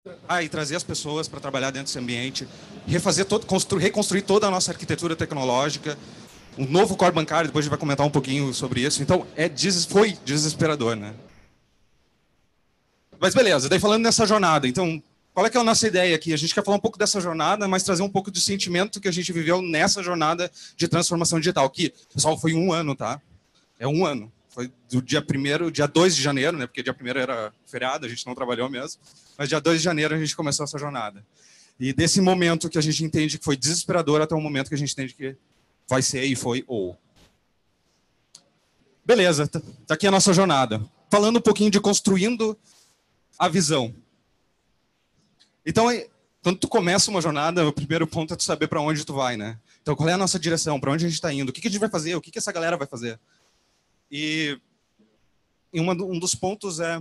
e trazer as pessoas para trabalhar dentro desse ambiente, reconstruir toda a nossa arquitetura tecnológica, um novo core bancário, depois a gente vai comentar um pouquinho sobre isso. Então, foi desesperador, né? Mas beleza, daí falando nessa jornada, então, qual é que é a nossa ideia aqui? A gente quer falar um pouco dessa jornada, mas trazer um pouco do sentimento que a gente viveu nessa jornada de transformação digital, que, pessoal, foi 1 ano, tá? É 1 ano. Foi do dia 1º, dia 2 de janeiro, né? Porque dia 1º era feriado, a gente não trabalhou mesmo. Mas dia 2 de janeiro a gente começou essa jornada. E desse momento que a gente entende que foi desesperador até o momento que a gente entende que vai ser e foi ou. Beleza, tá aqui a nossa jornada. Falando um pouquinho de construindo a visão. Então, quando tu começa uma jornada, o primeiro ponto é tu saber para onde tu vai, né? Então, qual é a nossa direção? Para onde a gente está indo? O que a gente vai fazer? O que essa galera vai fazer? E um dos pontos é...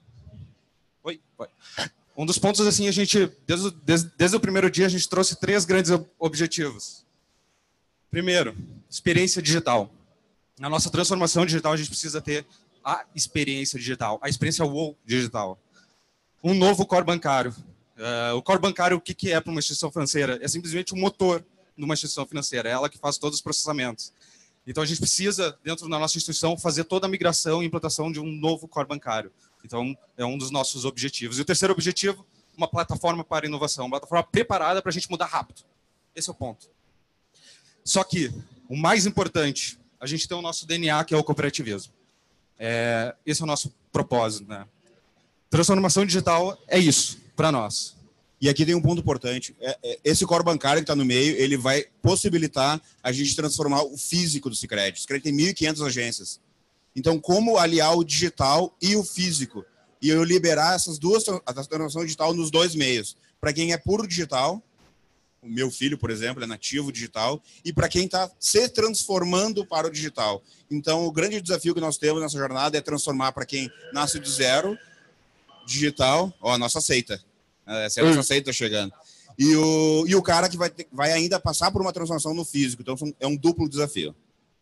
Oi. Um dos pontos, assim, a gente, desde o primeiro dia, a gente trouxe 3 grandes objetivos. Primeiro, experiência digital. Na nossa transformação digital, a gente precisa ter a experiência digital, a experiência WOW digital. Um novo core bancário. O core bancário, o que é para uma instituição financeira? É simplesmente o motor de uma instituição financeira, é ela que faz todos os processamentos. Então, a gente precisa, dentro da nossa instituição, fazer toda a migração e implantação de um novo core bancário. Então, é um dos nossos objetivos. E o terceiro objetivo, uma plataforma para inovação, uma plataforma preparada para a gente mudar rápido. Esse é o ponto. Só que, o mais importante, a gente tem o nosso DNA, que é o cooperativismo. Esse é o nosso propósito, né? Transformação digital é isso, para nós. E aqui tem um ponto importante. Esse core bancário que está no meio, ele vai possibilitar a gente transformar o físico do Sicredi. O Sicredi tem 1.500 agências. Então, como aliar o digital e o físico? E eu liberar essas duas, a transformação digital nos 2 meios. Para quem é puro digital, o meu filho, por exemplo, é nativo digital, e para quem está se transformando para o digital. Então, o grande desafio que nós temos nessa jornada é transformar para quem nasce do zero, digital, a nossa seita. Essa é a nossa seita chegando. E o cara que vai ainda passar por uma transformação no físico. Então, é um duplo desafio.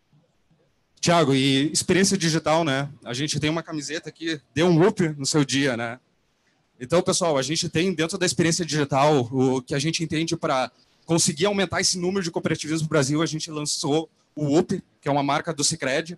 Tiago, e experiência digital, né? A gente tem uma camiseta que deu um up no seu dia, né? Então, pessoal, a gente tem dentro da experiência digital o que a gente entende para conseguir aumentar esse número de cooperativismo no Brasil. A gente lançou o UP, que é uma marca do Sicredi,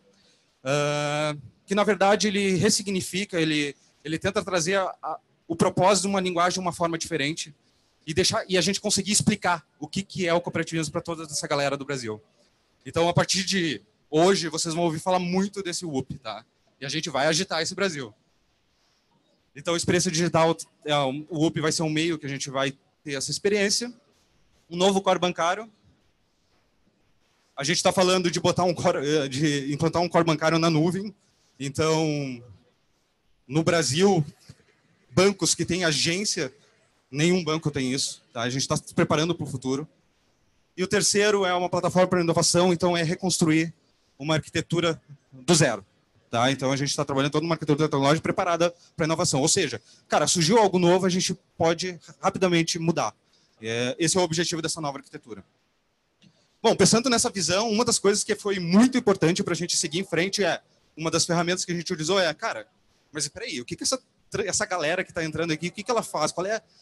que na verdade ele ressignifica, ele tenta trazer o propósito de uma linguagem de uma forma diferente e a gente conseguir explicar o que é o cooperativismo para toda essa galera do Brasil. Então, a partir de hoje, vocês vão ouvir falar muito desse UP, tá? E a gente vai agitar esse Brasil. Então, experiência digital, o UP vai ser um meio que a gente vai ter essa experiência. Um novo core bancário. A gente está falando de de implantar um core bancário na nuvem. Então, no Brasil, bancos que têm agência, nenhum banco tem isso. Tá? A gente está se preparando para o futuro. E o terceiro é uma plataforma para inovação, então é reconstruir uma arquitetura do zero. Tá? Então, a gente está trabalhando toda uma arquitetura tecnológica preparada para inovação. Ou seja, cara, surgiu algo novo, a gente pode rapidamente mudar. Esse é o objetivo dessa nova arquitetura. Bom, pensando nessa visão, uma das coisas que foi muito importante para a gente seguir em frente uma das ferramentas que a gente utilizou mas peraí, o que essa galera que está entrando aqui, o que ela faz?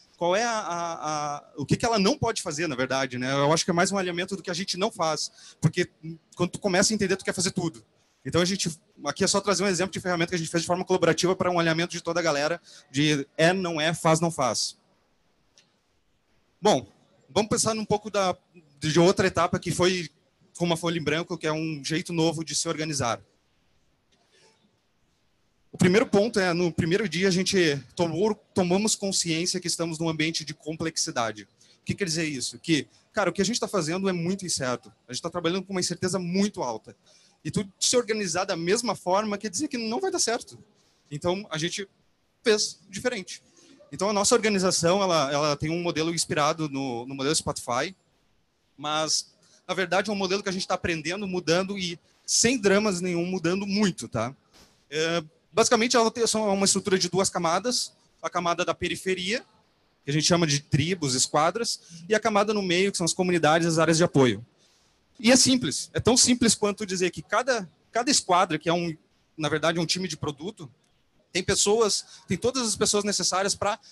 O que ela não pode fazer, na verdade, né? Eu acho que é mais um alinhamento do que a gente não faz. Porque quando tu começa a entender, tu quer fazer tudo. Então, aqui é só trazer um exemplo de ferramenta que a gente fez de forma colaborativa para um alinhamento de toda a galera de não é, faz, não faz. Bom, vamos pensar um pouco de outra etapa que foi com uma folha em branco, que é um jeito novo de se organizar. O primeiro ponto no primeiro dia, a gente tomamos consciência que estamos num ambiente de complexidade. O que quer dizer isso? Que, cara, o que a gente está fazendo é muito incerto. A gente está trabalhando com uma incerteza muito alta. E tu se organizar da mesma forma quer dizer que não vai dar certo. Então, a gente fez diferente. Então, a nossa organização ela tem um modelo inspirado no modelo Spotify, mas, na verdade, é um modelo que a gente está aprendendo, mudando e, sem dramas nenhum, mudando muito. Tá? Basicamente, ela tem uma estrutura de 2 camadas. A camada da periferia, que a gente chama de tribos, esquadras, e a camada no meio, que são as comunidades, as áreas de apoio. E é simples, é tão simples quanto dizer que cada esquadra, que é na verdade um time de produto, tem todas as pessoas necessárias para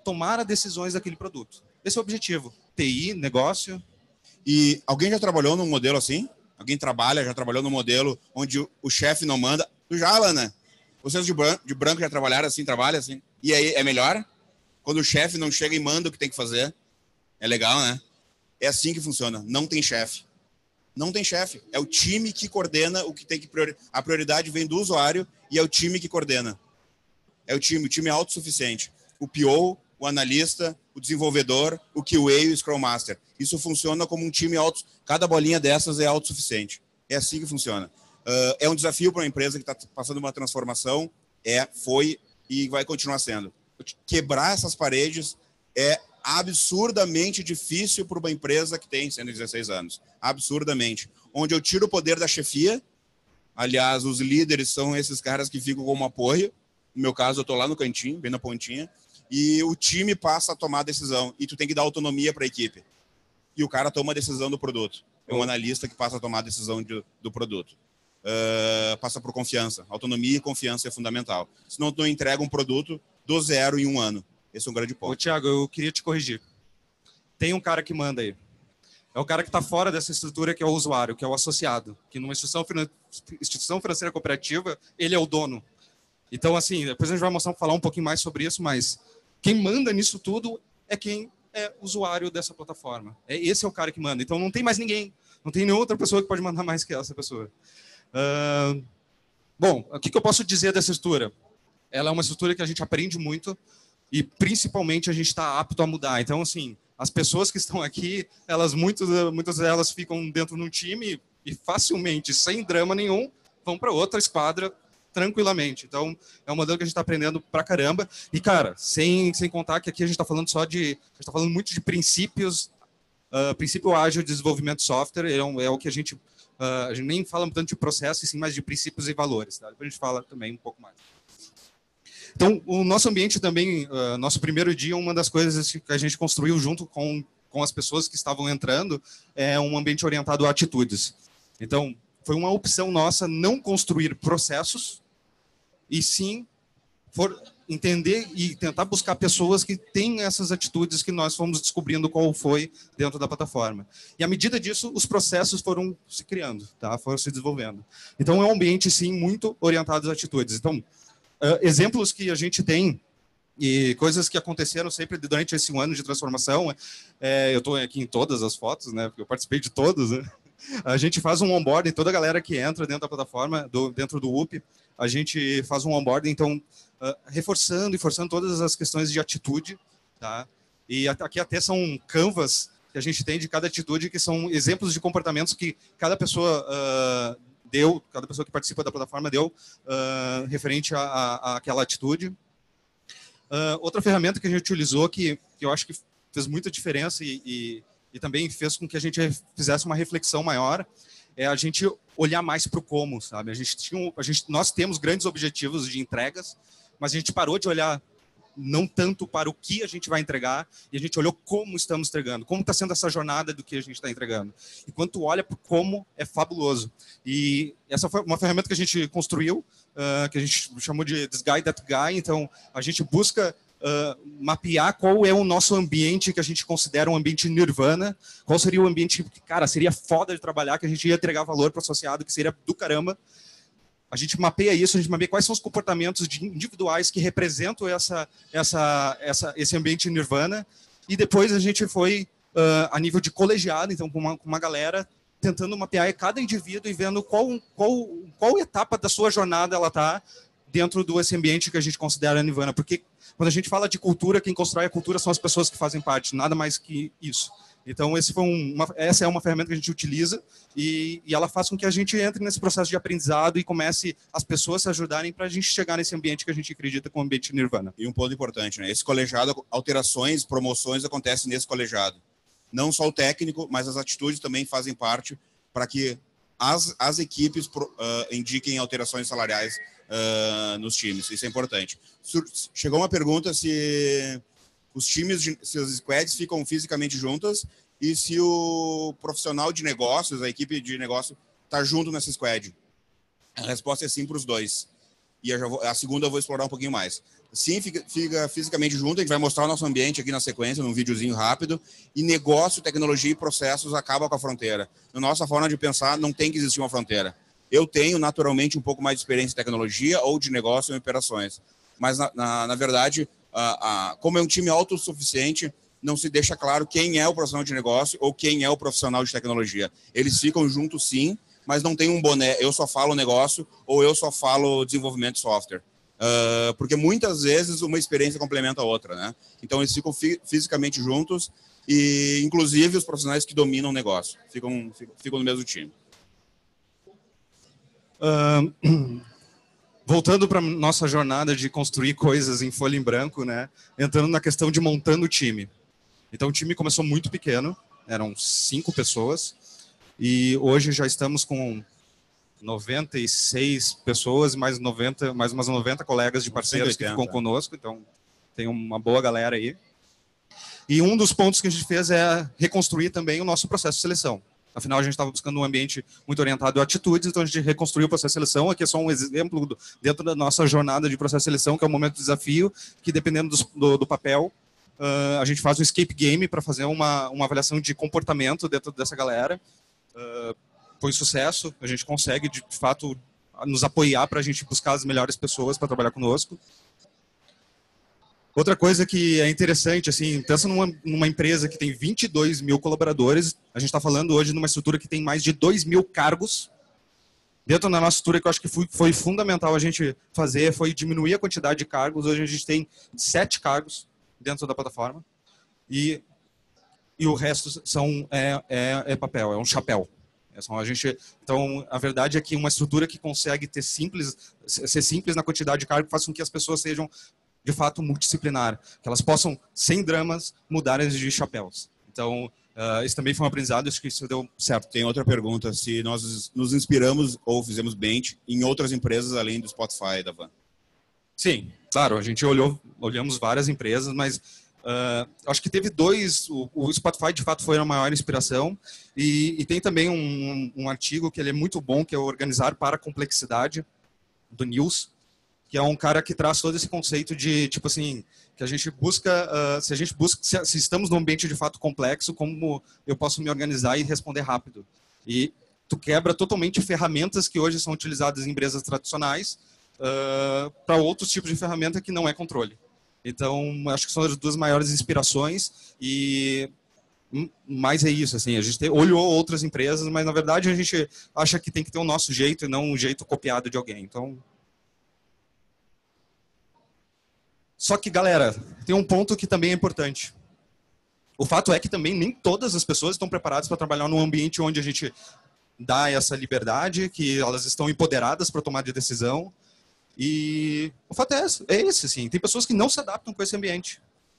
tomar as decisões daquele produto. Esse é o objetivo. TI, negócio. E alguém já trabalhou num modelo assim? Alguém já trabalhou num modelo onde o chefe não manda? Tu já, Alana? Vocês de branco já trabalharam assim, trabalham assim? E aí, é melhor? Quando o chefe não chega e manda o que tem que fazer? É legal, né? É assim que funciona. Não tem chefe. Não tem chefe. É o time que coordena o que tem que... A prioridade vem do usuário e é o time que coordena. É o time é autossuficiente. O PO, o analista, o desenvolvedor, o QA e o Scrum Master. Isso funciona como um time auto... Cada bolinha dessas é autossuficiente. É assim que funciona. É um desafio para uma empresa que está passando uma transformação. Foi e vai continuar sendo. Quebrar essas paredes é absurdamente difícil para uma empresa que tem 116 anos. Absurdamente. Onde eu tiro o poder da chefia. Aliás, os líderes são esses caras que ficam como apoio. No meu caso, eu estou lá no cantinho, bem na pontinha. E o time passa a tomar a decisão. E tu tem que dar autonomia para a equipe. E o cara toma a decisão do produto. É um analista que passa a tomar a decisão do produto. Passa por confiança. Autonomia e confiança é fundamental. Senão tu não entrega um produto do zero em um ano. Esse é um grande ponto. Ô, Thiago, eu queria te corrigir. Tem um cara que manda aí. É o cara que está fora dessa estrutura, que é o usuário, que é o associado. Que numa instituição financeira cooperativa, ele é o dono. Então, assim, depois a gente vai falar um pouquinho mais sobre isso, mas quem manda nisso tudo é quem é usuário dessa plataforma. Esse é o cara que manda. Então, não tem mais ninguém. Não tem nenhuma outra pessoa que pode mandar mais que essa pessoa. Bom, o que eu posso dizer dessa estrutura? Ela é uma estrutura que a gente aprende muito e, principalmente, a gente está apto a mudar. Então, assim, as pessoas que estão aqui, muitas delas ficam dentro de um time e facilmente, sem drama nenhum, vão para outra esquadra tranquilamente. Então, é um modelo que a gente está aprendendo pra caramba. E, cara, sem contar que aqui a gente está falando a gente está falando muito de princípios, princípio ágil de desenvolvimento de software, é o que a gente nem fala tanto de processo, sim, mas de princípios e valores. Tá? Depois a gente fala também um pouco mais. Então, o nosso ambiente também, nosso primeiro dia, uma das coisas que a gente construiu junto com as pessoas que estavam entrando é um ambiente orientado a atitudes. Então, foi uma opção nossa não construir processos e sim entender e tentar buscar pessoas que têm essas atitudes que nós fomos descobrindo qual foi dentro da plataforma. E à medida disso, os processos foram se criando, tá? Foram se desenvolvendo. Então, é um ambiente, sim, muito orientado às atitudes. Então, exemplos que a gente tem e coisas que aconteceram sempre durante esse ano de transformação, eu estou aqui em todas as fotos, né? Porque eu participei de todas, né? A gente faz um onboarding, toda a galera que entra dentro da plataforma, dentro do UP, a gente faz um onboarding, então, reforçando e forçando todas as questões de atitude, tá? E aqui até são canvas que a gente tem de cada atitude, que são exemplos de comportamentos que cada pessoa cada pessoa que participa da plataforma deu referente àquela atitude. Outra ferramenta que a gente utilizou, que eu acho que fez muita diferença e também fez com que a gente fizesse uma reflexão maior, é a gente olhar mais para o como, sabe? Nós temos grandes objetivos de entregas, mas a gente parou de olhar não tanto para o que a gente vai entregar, e a gente olhou como estamos entregando, como está sendo essa jornada do que a gente está entregando. E quando tu olha para como, é fabuloso. E essa foi uma ferramenta que a gente construiu, que a gente chamou de This Guy, That Guy. Então, a gente busca mapear qual é o nosso ambiente que a gente considera um ambiente nirvana, qual seria o ambiente que, cara, seria foda de trabalhar, que a gente ia entregar valor para o associado, que seria do caramba. A gente mapeia isso, a gente mapeia quais são os comportamentos individuais que representam esse ambiente nirvana, e depois a gente foi a nível de colegiado, então com uma galera, tentando mapear cada indivíduo e vendo qual etapa da sua jornada ela está dentro desse ambiente que a gente considera nirvana. Porque quando a gente fala de cultura, quem constrói a cultura são as pessoas que fazem parte, nada mais que isso. Então, essa é uma ferramenta que a gente utiliza e ela faz com que a gente entre nesse processo de aprendizado e comece as pessoas a se ajudarem para a gente chegar nesse ambiente que a gente acredita como ambiente nirvana. E um ponto importante, né? Esse colegiado, alterações, promoções acontecem nesse colegiado. Não só o técnico, mas as atitudes também fazem parte para que as equipes indiquem alterações salariais nos times. Isso é importante. Chegou uma pergunta se os times, se as squads ficam fisicamente juntas e se o profissional de negócios, a equipe de negócio, está junto nessa squad. A resposta é sim para os dois. e a segunda eu vou explorar um pouquinho mais. Sim, fica fisicamente junto, a gente vai mostrar o nosso ambiente aqui na sequência, num videozinho rápido, e negócio, tecnologia e processos acabam com a fronteira. Na nossa forma de pensar, não tem que existir uma fronteira. Eu tenho, naturalmente, um pouco mais de experiência em tecnologia ou de negócio em operações, mas, na verdade, como é um time autossuficiente, não se deixa claro quem é o profissional de negócio ou quem é o profissional de tecnologia. Eles ficam juntos, sim, mas não tem um boné, eu só falo negócio ou eu só falo desenvolvimento de software. Porque muitas vezes uma experiência complementa a outra, né? Então eles ficam fisicamente juntos e, inclusive, os profissionais que dominam o negócio ficam no mesmo time. Voltando para nossa jornada de construir coisas em folha em branco, né? Entrando na questão de montando o time. Então o time começou muito pequeno, eram 5 pessoas, e hoje já estamos com 96 pessoas, mais umas 90 colegas de parceiros que ficam conosco, então tem uma boa galera aí. E um dos pontos que a gente fez é reconstruir também o nosso processo de seleção. Afinal, a gente estava buscando um ambiente muito orientado a atitudes, então a gente reconstruiu o processo de seleção. Aqui é só um exemplo dentro da nossa jornada de processo de seleção, que é o momento do desafio, que dependendo do papel, a gente faz um escape game para fazer uma avaliação de comportamento dentro dessa galera. Foi sucesso, a gente consegue, de fato, nos apoiar para a gente buscar as melhores pessoas para trabalhar conosco. Outra coisa que é interessante, assim, pensa numa empresa que tem 22 mil colaboradores, a gente está falando hoje numa estrutura que tem mais de 2 mil cargos. Dentro da nossa estrutura, que eu acho que foi fundamental a gente fazer, foi diminuir a quantidade de cargos. Hoje a gente tem 7 cargos dentro da plataforma e o resto é papel, é um chapéu. Então, a verdade é que uma estrutura que consegue ser simples na quantidade de cargos faz com que as pessoas sejam, de fato, multidisciplinar, que elas possam, sem dramas, mudar de chapéus. Então, isso também foi um aprendizado, acho que isso deu certo. Tem outra pergunta, se nós nos inspiramos ou fizemos bench em outras empresas além do Spotify e da Van. Sim, claro, a gente olhamos várias empresas, mas acho que teve 2, o Spotify de fato foi a maior inspiração, e tem também um artigo que ele é muito bom, que é o Organizar para a Complexidade, do Niels, que é um cara que traz todo esse conceito de, tipo assim, que a gente busca, se estamos num ambiente de fato complexo, como eu posso me organizar e responder rápido. E tu quebra totalmente ferramentas que hoje são utilizadas em empresas tradicionais para outros tipos de ferramenta que não é controle. Então, acho que são as 2 maiores inspirações e mais é isso, assim, a gente olhou outras empresas, mas na verdade a gente acha que tem que ter o nosso jeito e não um jeito copiado de alguém. Então, só que, galera, tem um ponto que também é importante. O fato é que também nem todas as pessoas estão preparadas para trabalhar num ambiente onde a gente dá essa liberdade, que elas estão empoderadas para tomar de decisão. E o fato é esse, assim, tem pessoas que não se adaptam com esse ambiente.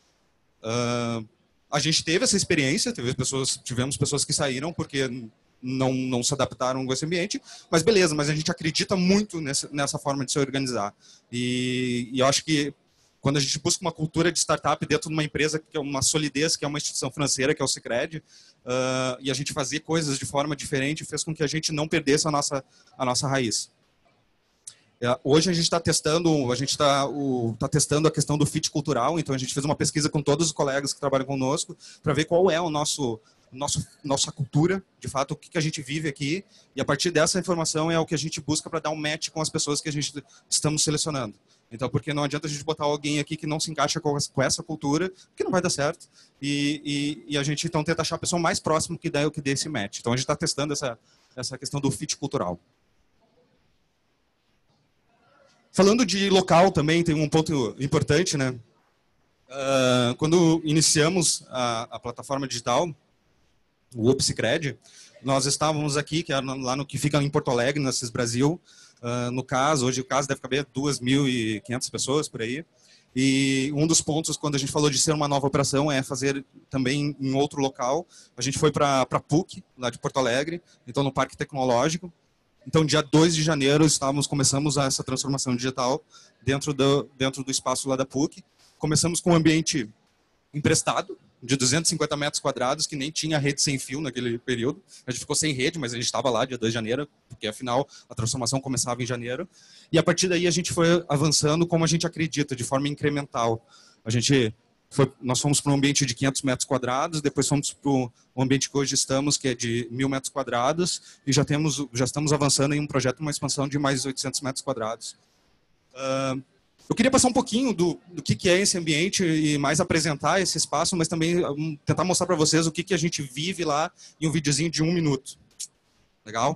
A gente teve essa experiência, tivemos pessoas que saíram porque não se adaptaram com esse ambiente, mas beleza, mas a gente acredita muito nessa forma de se organizar. E eu acho que quando a gente busca uma cultura de startup dentro de uma empresa que é uma solidez, que é uma instituição financeira, que é o Sicredi, e a gente fazer coisas de forma diferente, fez com que a gente não perdesse a nossa raiz. Hoje a gente está testando, tá testando a questão do fit cultural, então a gente fez uma pesquisa com todos os colegas que trabalham conosco para ver qual é nossa cultura, de fato, o que a gente vive aqui, e a partir dessa informação é o que a gente busca para dar um match com as pessoas que a gente estamos selecionando. Então, porque não adianta a gente botar alguém aqui que não se encaixa com essa cultura, que não vai dar certo, e a gente então tenta achar a pessoa mais próxima que dê esse match. Então a gente está testando essa questão do fit cultural. Falando de local também, tem um ponto importante, né? Quando iniciamos a plataforma digital, o UP Sicredi, nós estávamos aqui, que é lá no que fica em Porto Alegre, na CIS Brasil. No caso, hoje o caso deve caber 2.500 pessoas por aí. E um dos pontos, quando a gente falou de ser uma nova operação, é fazer também em outro local. A gente foi para a PUC, lá de Porto Alegre, então no Parque Tecnológico. Então, dia 2 de janeiro, começamos essa transformação digital dentro do espaço lá da PUC. Começamos com um ambiente emprestado, de 250 metros quadrados, que nem tinha rede sem fio naquele período. A gente ficou sem rede, mas a gente estava lá dia 2 de janeiro, porque afinal a transformação começava em janeiro. E a partir daí a gente foi avançando como a gente acredita, de forma incremental. Nós fomos para um ambiente de 500 metros quadrados, depois fomos para o ambiente que hoje estamos, que é de 1.000 metros quadrados, e já estamos avançando em um projeto, uma expansão de mais 800 metros quadrados. Eu queria passar um pouquinho do que é esse ambiente e mais apresentar esse espaço, mas também tentar mostrar para vocês o que a gente vive lá em um videozinho de 1 minuto. Legal?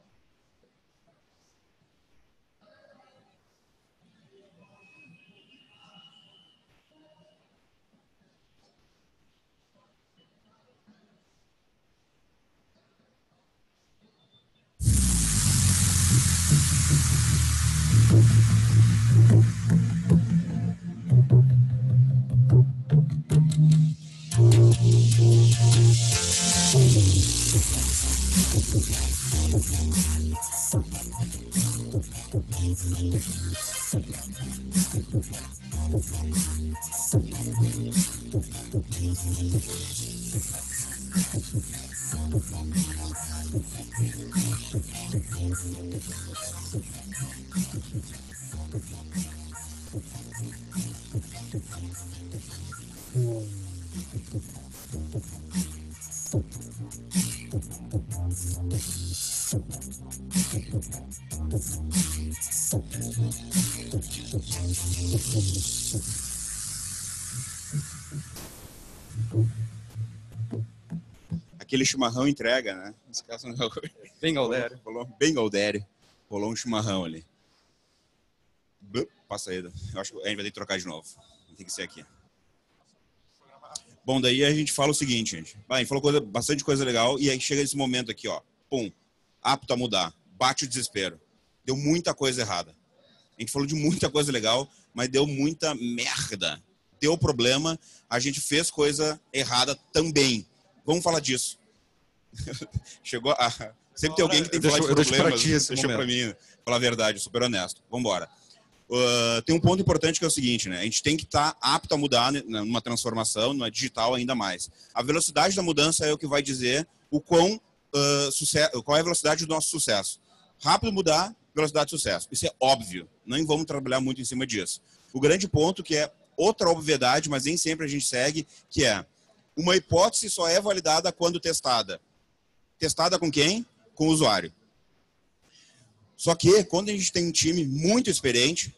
Aquele chimarrão entrega, né? Nesse caso não. Bem Galdério. Bem Galdério. Rolou um chimarrão ali. Passa aí. Eu acho que a gente vai ter que trocar de novo. Tem que ser aqui. Bom, daí a gente fala o seguinte, gente. A gente falou bastante coisa legal e aí chega esse momento aqui, ó. Pum. Apto a mudar. Bate o desespero. Deu muita coisa errada. A gente falou de muita coisa legal, mas deu muita merda. Deu problema. A gente fez coisa errada também. Vamos falar disso. Chegou a... Sempre tem alguém que tem que falar de problemas. Deixa pra mim falar a verdade, super honesto. Vamos embora. Tem um ponto importante que é o seguinte, né? A gente tem que estar apto a mudar numa transformação, numa digital ainda mais. A velocidade da mudança é o que vai dizer qual é a velocidade do nosso sucesso. Rápido mudar, velocidade de sucesso. Isso é óbvio. Não vamos trabalhar muito em cima disso. O grande ponto, que é outra obviedade, mas nem sempre a gente segue, que é uma hipótese só é validada quando testada. Testada com quem? Com o usuário. Só que, quando a gente tem um time muito experiente,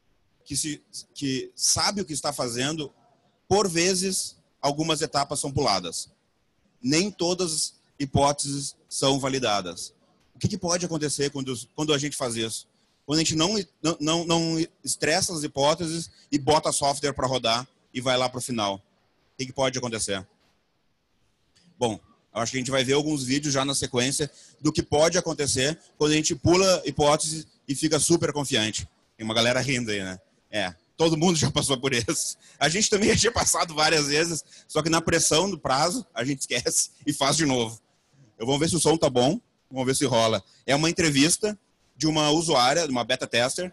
que sabe o que está fazendo, por vezes, algumas etapas são puladas. Nem todas as hipóteses são validadas. O que pode acontecer quando a gente faz isso? Quando a gente não estressa as hipóteses e bota software para rodar e vai lá para o final. O que pode acontecer? Bom, acho que a gente vai ver alguns vídeos já na sequência do que pode acontecer quando a gente pula hipóteses e fica super confiante. Tem uma galera rindo aí, né? Todo mundo já passou por isso. A gente também já tinha passado várias vezes, só que na pressão do prazo, a gente esquece e faz de novo. Vamos ver se o som tá bom, vamos ver se rola. É uma entrevista de uma usuária, de uma beta tester,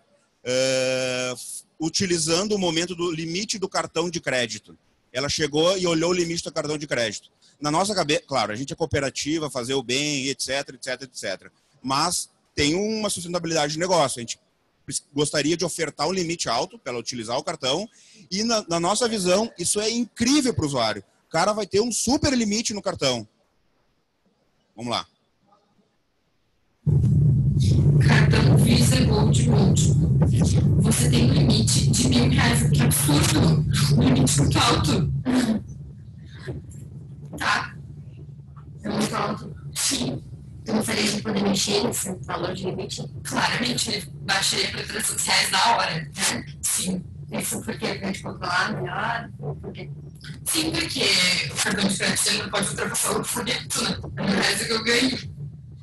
utilizando o momento do limite do cartão de crédito. Ela chegou e olhou o limite do cartão de crédito. Na nossa cabeça, claro, a gente é cooperativa, fazer o bem, etc, etc, etc. Mas tem uma sustentabilidade de negócio. A gente gostaria de ofertar um limite alto para ela utilizar o cartão e, na nossa visão, isso é incrível para o usuário. O cara vai ter um super limite no cartão. Vamos lá. Cartão Visa Gold múltiplo. Você tem um limite de R$1.000. Que absurdo! Um limite muito alto. Tá. É muito alto. Sim. Tu gostaria de poder mexer nesse valor de limite? Claramente, baixaria para R$300 na hora, né? Sim. Isso porque a gente controlar melhor? Porque... Sim, porque o cartão de crédito não pode ultrapassar o foguete, né? É o que eu ganho.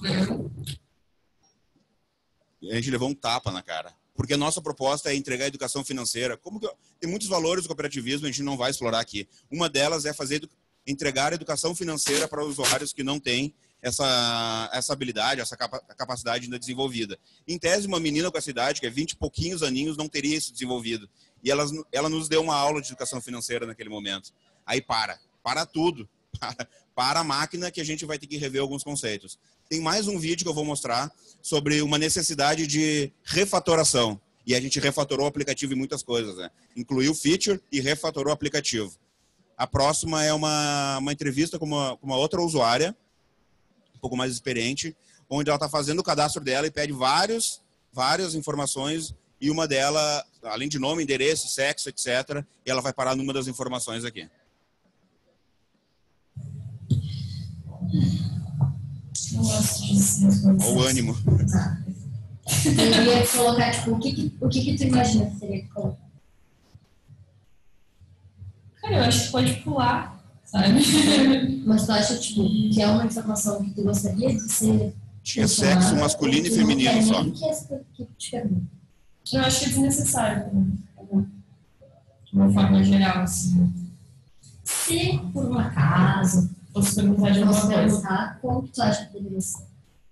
A gente levou um tapa na cara. Porque a nossa proposta é entregar educação financeira. Tem muitos valores do cooperativismo, a gente não vai explorar aqui. Uma delas é entregar educação financeira para usuários que não têm essa habilidade, essa capacidade ainda desenvolvida. Em tese, uma menina com essa idade, que é 20 e pouquinhos aninhos, não teria isso desenvolvido. E ela nos deu uma aula de educação financeira naquele momento. Aí para. para tudo. Para a máquina que a gente vai ter que rever alguns conceitos. Tem mais um vídeo que eu vou mostrar sobre uma necessidade de refatoração. E a gente refatorou o aplicativo em muitas coisas, né? Incluiu feature e refatorou o aplicativo. A próxima é uma entrevista com uma outra usuária, um pouco mais experiente, onde ela está fazendo o cadastro dela e pede várias informações, e uma delas, além de nome, endereço, sexo, etc., e ela vai parar numa das informações aqui. Eu gosto disso. Olha o ânimo. Eu ia colocar, tipo, o que tu imagina que teria que colocar? Cara, eu acho que pode pular, sabe? Mas tu acha, tipo, que é uma informação que tu gostaria de ser... Tinha sexo masculino e feminino só. Que te pergunto. Eu acho que é desnecessário também. De uma forma geral, assim. Se, por um acaso, Posso perguntar de alguma posso coisa? perguntar, como que tu acha que deveria ser?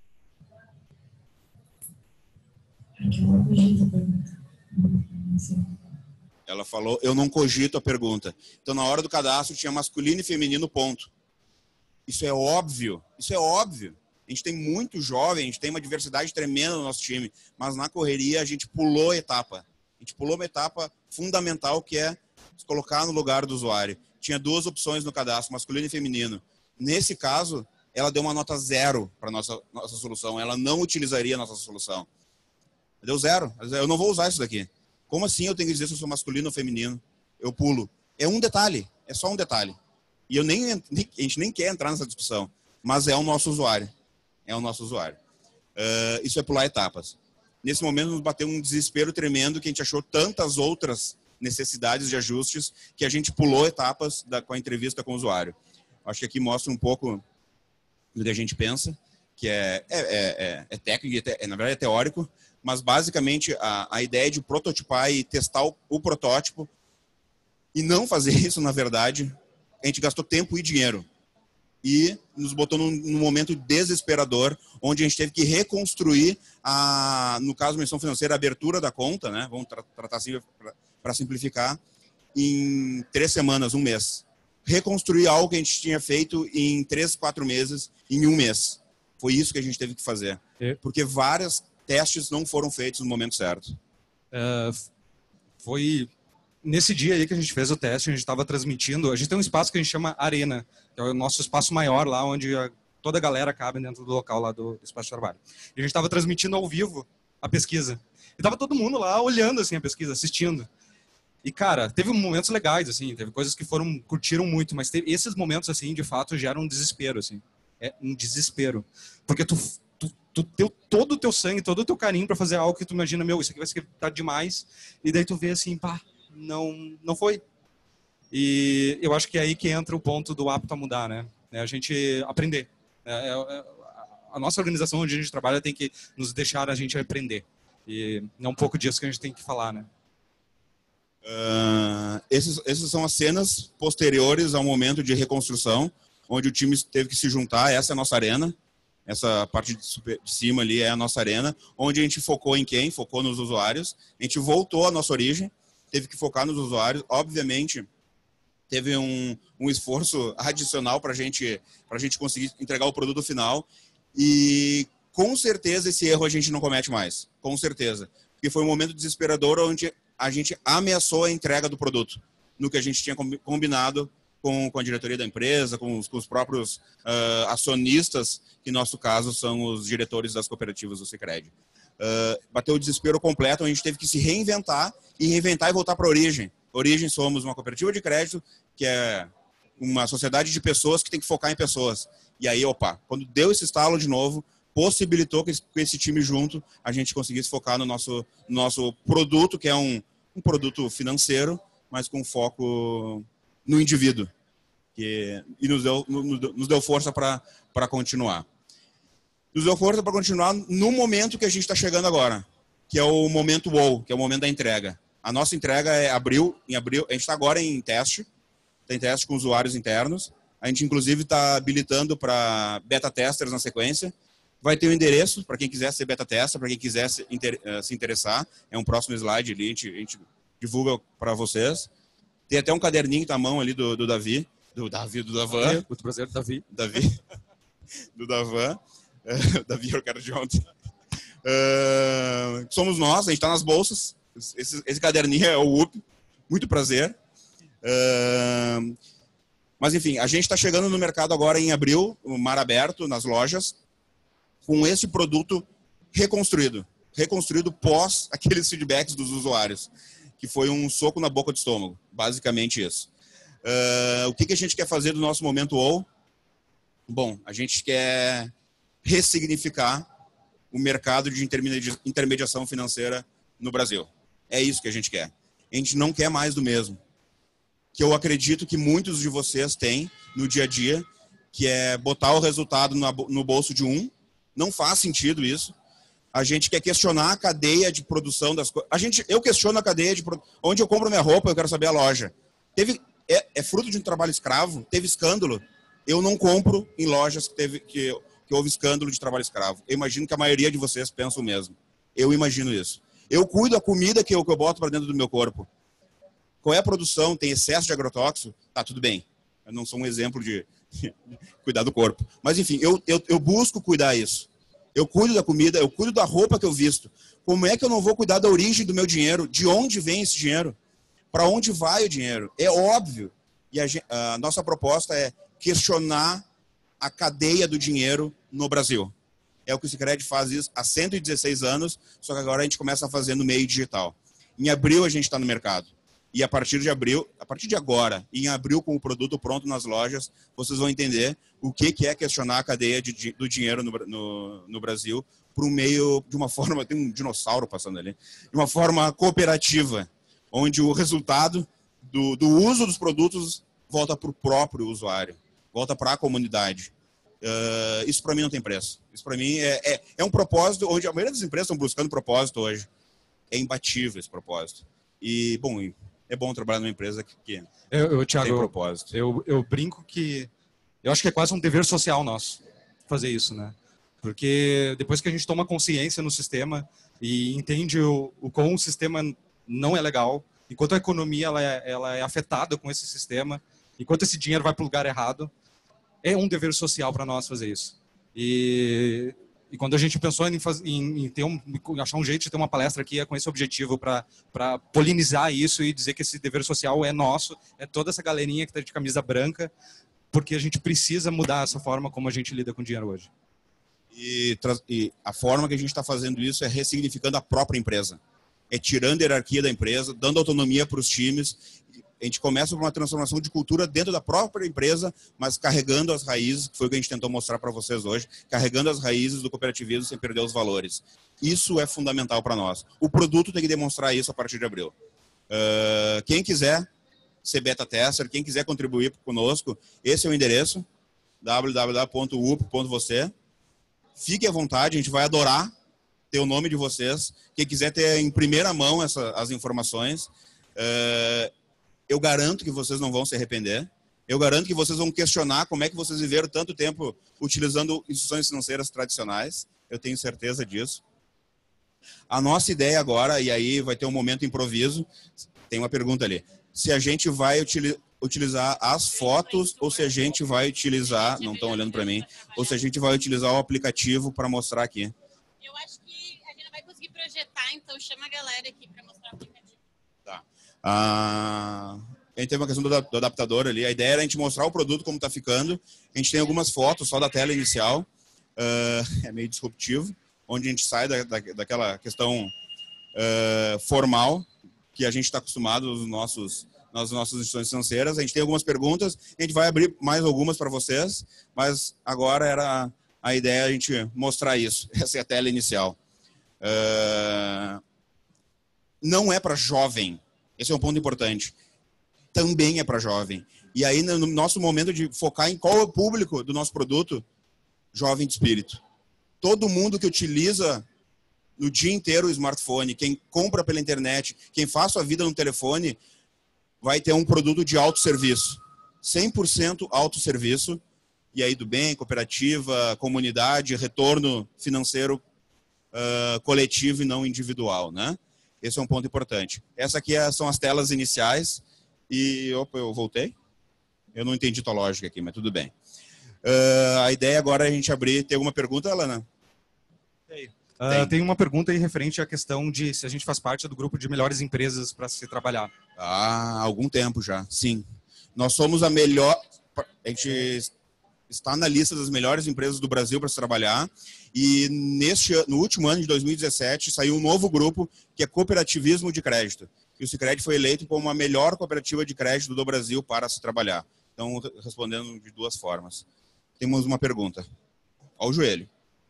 Que é uma bonita pergunta. Assim. Ela falou, eu não cogito a pergunta. Então, na hora do cadastro, tinha masculino e feminino, ponto. Isso é óbvio. Isso é óbvio. A gente tem muito jovem, a gente tem uma diversidade tremenda no nosso time, mas na correria a gente pulou etapa. A gente pulou uma etapa fundamental, que é se colocar no lugar do usuário. Tinha duas opções no cadastro, masculino e feminino. Nesse caso, ela deu uma nota 0 para a nossa solução. Ela não utilizaria a nossa solução. Deu 0. Eu não vou usar isso daqui. Como assim eu tenho que dizer se eu sou masculino ou feminino? Eu pulo. É um detalhe. É só um detalhe. E a gente nem quer entrar nessa discussão. Mas é o nosso usuário. É o nosso usuário. Isso é pular etapas. Nesse momento nos bateu um desespero tremendo, que a gente achou tantas outras necessidades de ajustes que a gente pulou etapas com a entrevista com o usuário. Acho que aqui mostra um pouco do que a gente pensa, que é técnico, na verdade é teórico, mas basicamente a ideia de prototipar e testar o protótipo e não fazer isso, na verdade, a gente gastou tempo e dinheiro. E nos botou num momento desesperador, onde a gente teve que reconstruir, no caso, menção financeira, a abertura da conta, né? Vamos tratar assim para simplificar, em 3 semanas, 1 mês. Reconstruir algo que a gente tinha feito em 3, 4 meses, em 1 mês. Foi isso que a gente teve que fazer. Porque vários testes não foram feitos no momento certo. Foi nesse dia aí que a gente fez o teste, a gente estava transmitindo. A gente tem um espaço que a gente chama Arena, que é o nosso espaço maior lá, onde toda a galera cabe dentro do local lá do espaço de trabalho. E a gente estava transmitindo ao vivo a pesquisa. E tava todo mundo lá olhando assim a pesquisa, assistindo. E, cara, teve momentos legais, assim, teve coisas que curtiram muito, mas esses momentos, assim, de fato, geram um desespero, assim. É um desespero. Porque tu deu todo o teu sangue, todo o teu carinho pra fazer algo que tu imagina, meu, isso aqui vai ser demais. E daí tu vê assim, pá, não foi. E eu acho que é aí que entra o ponto do apto a mudar, né? É a gente aprender. A nossa organização onde a gente trabalha tem que nos deixar a gente aprender. E é um pouco disso que a gente tem que falar, né? Essas são as cenas posteriores ao momento de reconstrução, onde o time teve que se juntar. Essa é a nossa arena. Essa parte de cima ali é a nossa arena, onde a gente focou em quem? Focou nos usuários. A gente voltou à nossa origem, teve que focar nos usuários. Obviamente, teve um esforço adicional para a gente conseguir entregar o produto final. E, com certeza, esse erro a gente não comete mais. Com certeza. Porque foi um momento desesperador onde a gente ameaçou a entrega do produto, no que a gente tinha combinado com a diretoria da empresa, com os próprios acionistas, que no nosso caso são os diretores das cooperativas do Sicredi. Bateu o desespero completo, a gente teve que se reinventar e voltar para a origem. Origem, somos uma cooperativa de crédito, que é uma sociedade de pessoas que tem que focar em pessoas. E aí, quando deu esse estalo de novo, possibilitou que com esse time junto a gente conseguisse focar no nosso produto, que é um produto financeiro, mas com foco no indivíduo. E nos deu força para continuar. Nos deu força para continuar no momento que a gente está chegando agora, que é o momento WOW, que é o momento da entrega. A nossa entrega é em abril, a gente está agora em teste, tem teste com usuários internos. A gente, inclusive, está habilitando para beta testers na sequência. Vai ter o endereço para quem quiser ser beta tester, para quem quiser se interessar. É um próximo slide ali, a gente divulga para vocês. Tem até um caderninho na mão ali do Davi. do Davi, do Davan. Muito prazer, Davi. Do Davan. Davi, eu quero de ontem. Somos nós, a gente está nas bolsas. Esse caderninho é o UP. Muito prazer. Mas, enfim, a gente está chegando no mercado agora em abril, no mar aberto, nas lojas, com esse produto reconstruído. Reconstruído pós aqueles feedbacks dos usuários, que foi um soco na boca do estômago. Basicamente isso. O que a gente quer fazer do nosso momento WOW? Bom, a gente quer ressignificar o mercado de intermediação financeira no Brasil. É isso que a gente quer. A gente não quer mais do mesmo. Que eu acredito que muitos de vocês têm no dia a dia, que é botar o resultado no bolso de um. Não faz sentido isso. A gente quer questionar a cadeia de produção das coisas. Eu questiono a cadeia de produção. Onde eu compro minha roupa, eu quero saber a loja. É fruto de um trabalho escravo? Teve escândalo? Eu não compro em lojas que houve escândalo de trabalho escravo. Eu imagino que a maioria de vocês pensa o mesmo. Eu imagino isso. Eu cuido da comida que eu boto para dentro do meu corpo. Qual é a produção? Tem excesso de agrotóxico? Tá, tudo bem. Eu não sou um exemplo de cuidar do corpo. Mas, enfim, eu busco cuidar isso. Eu cuido da comida, eu cuido da roupa que eu visto. Como é que eu não vou cuidar da origem do meu dinheiro? De onde vem esse dinheiro? Para onde vai o dinheiro? É óbvio. E a nossa proposta é questionar a cadeia do dinheiro no Brasil. É o que o Sicredi faz isso há 116 anos, só que agora a gente começa a fazer no meio digital. Em abril a gente está no mercado. E a partir de agora, em abril com o produto pronto nas lojas, vocês vão entender o que é questionar a cadeia do dinheiro no Brasil por um meio, de uma forma, tem um dinossauro passando ali, de uma forma cooperativa, onde o resultado do uso dos produtos volta para o próprio usuário, volta para a comunidade. Isso para mim não tem preço. Isso para mim é um propósito, onde a maioria das empresas estão buscando propósito hoje. É imbatível esse propósito. E, bom, é bom trabalhar numa empresa que Thiago, tem propósito. Eu brinco que eu acho que é quase um dever social nosso fazer isso, né? Porque depois que a gente toma consciência no sistema e entende o como o sistema não é legal, enquanto a economia ela é afetada com esse sistema, enquanto esse dinheiro vai para o lugar errado, é um dever social para nós fazer isso. E quando a gente pensou em achar um jeito de ter uma palestra aqui, é com esse objetivo, para polinizar isso e dizer que esse dever social é nosso, é toda essa galerinha que está de camisa branca, porque a gente precisa mudar essa forma como a gente lida com dinheiro hoje. E a forma que a gente está fazendo isso é ressignificando a própria empresa. É tirando a hierarquia da empresa, dando autonomia para os times. A gente começa por uma transformação de cultura dentro da própria empresa, mas carregando as raízes, que foi o que a gente tentou mostrar para vocês hoje, carregando as raízes do cooperativismo sem perder os valores. Isso é fundamental para nós. O produto tem que demonstrar isso a partir de abril. Quem quiser ser beta tester, quem quiser contribuir conosco, esse é o endereço, www.up.você. Fique à vontade, a gente vai adorar ter o nome de vocês. Quem quiser ter em primeira mão as informações, eu garanto que vocês não vão se arrepender. Eu garanto que vocês vão questionar como é que vocês viveram tanto tempo utilizando instituições financeiras tradicionais. Eu tenho certeza disso. A nossa ideia agora, e aí vai ter um momento improviso, tem uma pergunta ali. Se a gente vai utilizar as fotos ou se a gente vai utilizar, não estão olhando para mim, ou se a gente vai utilizar o aplicativo para mostrar aqui. Eu acho que a gente não vai conseguir projetar, então chama a galera aqui para mostrar o aplicativo. Tá. A gente teve uma questão do adaptador ali. A ideia era a gente mostrar o produto como está ficando. A gente tem algumas fotos só da tela inicial. É meio disruptivo, onde a gente sai daquela questão formal que a gente está acostumado nas nossas instituições financeiras. A gente tem algumas perguntas. A gente vai abrir mais algumas para vocês, mas agora era a ideia a gente mostrar isso. Essa é a tela inicial. Não é para jovem. Esse é um ponto importante. Também é para jovem. E aí, no nosso momento de focar em qual é o público do nosso produto, jovem de espírito. Todo mundo que utiliza no dia inteiro o smartphone, quem compra pela internet, quem faz sua vida no telefone, vai ter um produto de autosserviço. 100% autosserviço. E aí do bem, cooperativa, comunidade, retorno financeiro coletivo e não individual, né? Esse é um ponto importante. Essa aqui são as telas iniciais. E, opa, eu voltei? Eu não entendi tua lógica aqui, mas tudo bem. A ideia agora é a gente abrir. Tem alguma pergunta, Alana? Tem uma pergunta aí referente à questão de se a gente faz parte do grupo de melhores empresas para se trabalhar. Há algum tempo já, sim. Nós somos a melhor... A gente está na lista das melhores empresas do Brasil para se trabalhar. E no último ano de 2017 saiu um novo grupo que é Cooperativismo de Crédito. E o Sicredi foi eleito como a melhor cooperativa de crédito do Brasil para se trabalhar. Então, respondendo de duas formas. Temos uma pergunta. Ao joelho.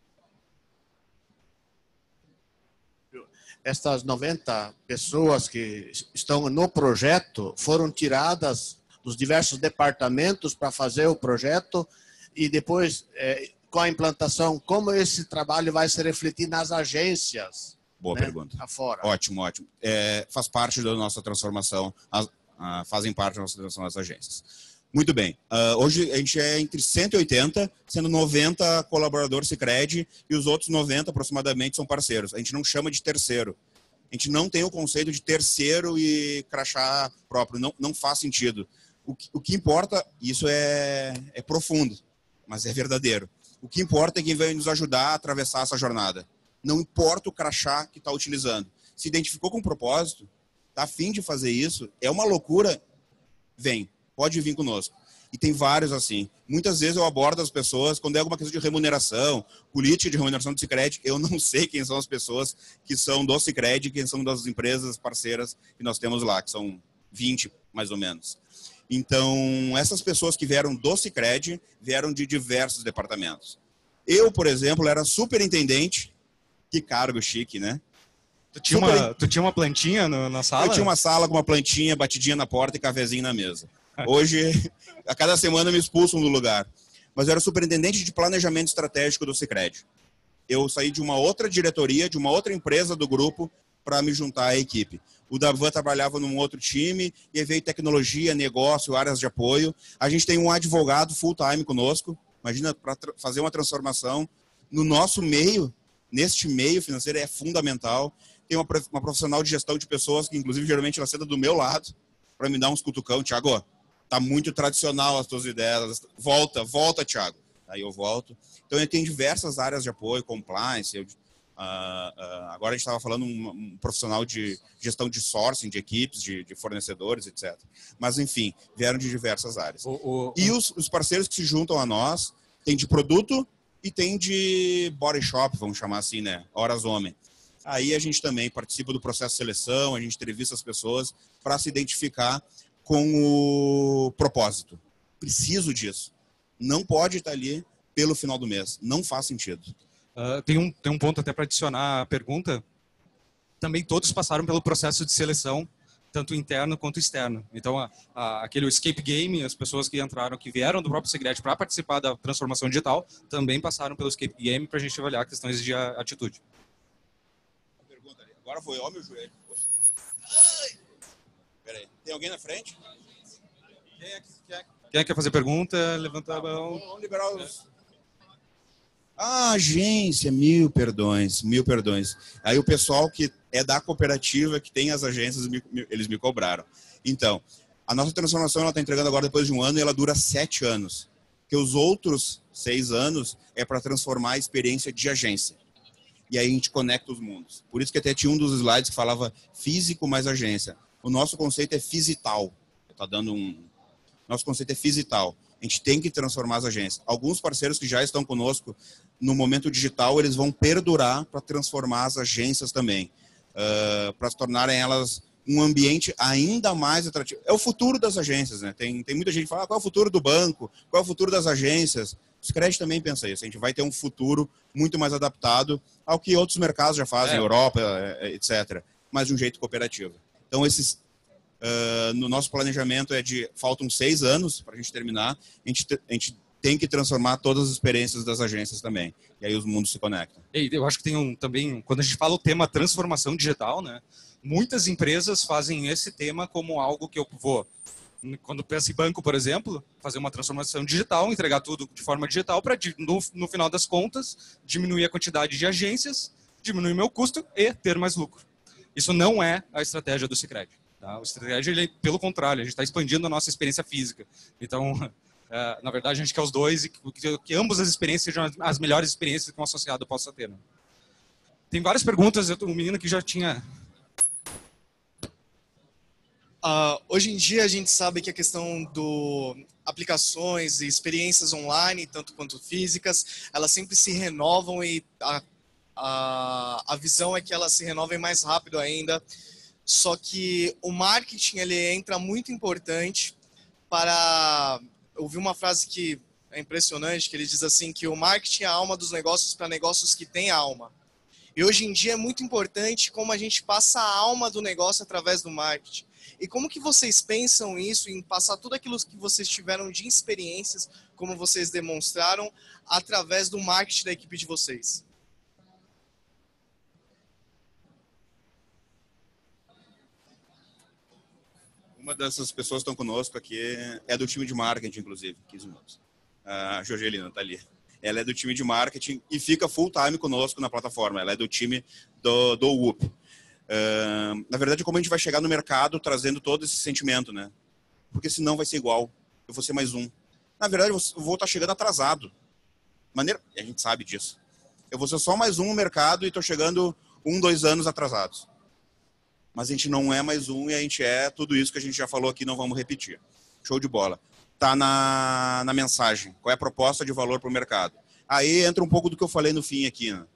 Estas 90 pessoas que estão no projeto foram tiradas dos diversos departamentos para fazer o projeto e depois, com a implantação, como esse trabalho vai se refletir nas agências? Boa pergunta. Afora. Ótimo, ótimo. Faz parte da nossa transformação, fazem parte da nossa transformação das agências. Muito bem. Hoje a gente é entre 180, sendo 90 colaboradores Sicredi e os outros 90 aproximadamente são parceiros. A gente não chama de terceiro. A gente não tem o conceito de terceiro e crachá próprio. Não faz sentido. O que importa, isso é profundo, mas é verdadeiro. O que importa é quem vai nos ajudar a atravessar essa jornada. Não importa o crachá que está utilizando. Se identificou com um propósito, está a fim de fazer isso, é uma loucura, vem. Pode vir conosco. E tem vários assim. Muitas vezes eu abordo as pessoas, quando é alguma questão de remuneração, política de remuneração do Sicredi, eu não sei quem são as pessoas que são do Sicredi, quem são das empresas parceiras que nós temos lá, que são 20, mais ou menos. Então, essas pessoas que vieram do Sicredi, vieram de diversos departamentos. Eu, por exemplo, era superintendente, que cargo chique, né? Tu tinha uma plantinha na sala? Eu tinha uma sala com uma plantinha, batidinha na porta e cafezinho na mesa. Hoje, a cada semana me expulsam do lugar. Mas eu era superintendente de planejamento estratégico do Sicredi. Eu saí de uma outra diretoria, de uma outra empresa do grupo, para me juntar à equipe. O Davan trabalhava num outro time, e aí veio tecnologia, negócio, áreas de apoio. A gente tem um advogado full-time conosco. Imagina, para fazer uma transformação no nosso meio, neste meio financeiro, é fundamental. Tem uma profissional de gestão de pessoas, que inclusive geralmente ela senta do meu lado, para me dar uns cutucão. Thiago, tá muito tradicional as tuas ideias. Volta, Thiago. Aí eu volto. Então, eu tenho diversas áreas de apoio, compliance. Agora a gente estava falando um profissional de gestão de sourcing, de equipes, de fornecedores, etc. Mas, enfim, vieram de diversas áreas. E os parceiros que se juntam a nós, tem de produto e tem de body shop, vamos chamar assim, né? Horas homem. Aí a gente também participa do processo de seleção, a gente entrevista as pessoas para se identificar com o propósito. Preciso disso. Não pode estar ali pelo final do mês. Não faz sentido. Tem um ponto até para adicionar a pergunta. Também todos passaram pelo processo de seleção, tanto interno quanto externo. Então, aquele escape game, as pessoas que entraram, que vieram do próprio Sicredi para participar da transformação digital, também passaram pelo escape game para a gente avaliar questões de atitude. Agora foi, ó, meu joelho. Peraí, tem alguém na frente? Quem quer fazer pergunta? Levanta a mão. Vamos liberar os... agência, mil perdões. Aí o pessoal que é da cooperativa, que tem as agências, eles me cobraram. Então, a nossa transformação ela está entregando agora depois de um ano e ela dura 7 anos. Porque os outros 6 anos é para transformar a experiência de agência. E aí a gente conecta os mundos. Por isso que até tinha um dos slides que falava físico mais agência. O nosso conceito é fisital. Nosso conceito é fisital. A gente tem que transformar as agências. Alguns parceiros que já estão conosco no momento digital, eles vão perdurar para transformar as agências também. Para se tornarem elas um ambiente ainda mais atrativo. É o futuro das agências, né? Tem muita gente que fala, qual é o futuro do banco? Qual é o futuro das agências? O Sicredi também pensa isso. A gente vai ter um futuro muito mais adaptado ao que outros mercados já fazem, Europa, etc. Mas de um jeito cooperativo. Então, no nosso planejamento faltam 6 anos para a gente terminar. A gente tem que transformar todas as experiências das agências também. E aí os mundos se conectam. Eu acho que tem também, quando a gente fala o tema transformação digital, né? Muitas empresas fazem esse tema como algo que eu vou... Quando pensa em banco, por exemplo, fazer uma transformação digital, entregar tudo de forma digital para, no final das contas, diminuir a quantidade de agências, diminuir meu custo e ter mais lucro. Isso não é a estratégia do Sicredi. Tá? O Cicred, ele, pelo contrário, a gente está expandindo a nossa experiência física. Então, na verdade, a gente quer os dois e que ambas as experiências sejam as melhores experiências que um associado possa ter. Né? Tem várias perguntas, o menino que já tinha... Hoje em dia a gente sabe que a questão do aplicações e experiências online, tanto quanto físicas, elas sempre se renovam e a visão é que elas se renovem mais rápido ainda. Só que o marketing ele entra muito importante para... Eu ouvi uma frase que é impressionante, que ele diz assim, que o marketing é a alma dos negócios para negócios que têm alma. E hoje em dia é muito importante como a gente passa a alma do negócio através do marketing. E como que vocês pensam isso, em passar tudo aquilo que vocês tiveram de experiências, como vocês demonstraram, através do marketing da equipe de vocês? Uma dessas pessoas que estão conosco aqui é do time de marketing, inclusive, 15 minutos. A Jorgelina está ali. Ela é do time de marketing e fica full time conosco na plataforma. Ela é do time do WUP. Na verdade, como a gente vai chegar no mercado trazendo todo esse sentimento, né? Porque senão vai ser igual. Eu vou ser mais um. Na verdade, eu vou estar chegando atrasado. A gente sabe disso. Eu vou ser só mais um no mercado e estou chegando 2 anos atrasados. Mas a gente não é mais um e a gente é tudo isso que a gente já falou aqui, não vamos repetir. Show de bola. Tá na mensagem. Qual é a proposta de valor para o mercado? Aí entra um pouco do que eu falei no fim aqui, né?